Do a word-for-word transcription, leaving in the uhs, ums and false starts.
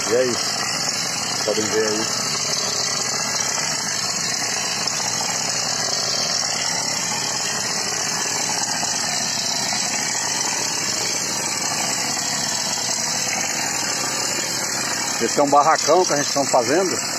E aí, podem ver aí. Esse é um barracão que a gente está fazendo.